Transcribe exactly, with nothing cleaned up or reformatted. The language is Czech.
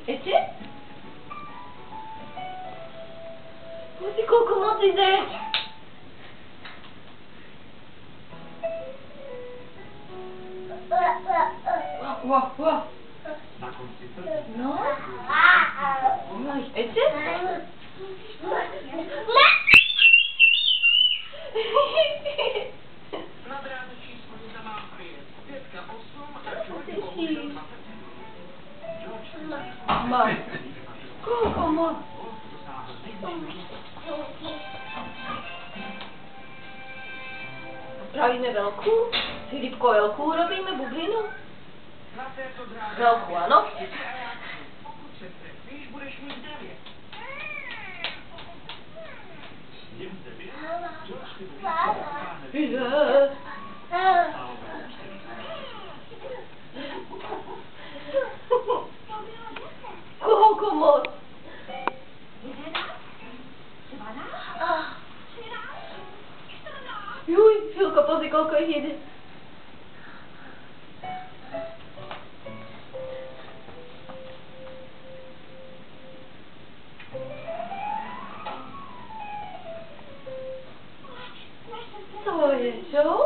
Ještě? Musí koliko moc jde. Wow, wow. No. No, ještě? Mám. Koliko moc? Spravíme velkou? Filipko, velkou robíme bublinu? Velkou, ano? Koliko moc? Juj, Filko, pozri, koliko jich jede. Co je, čo?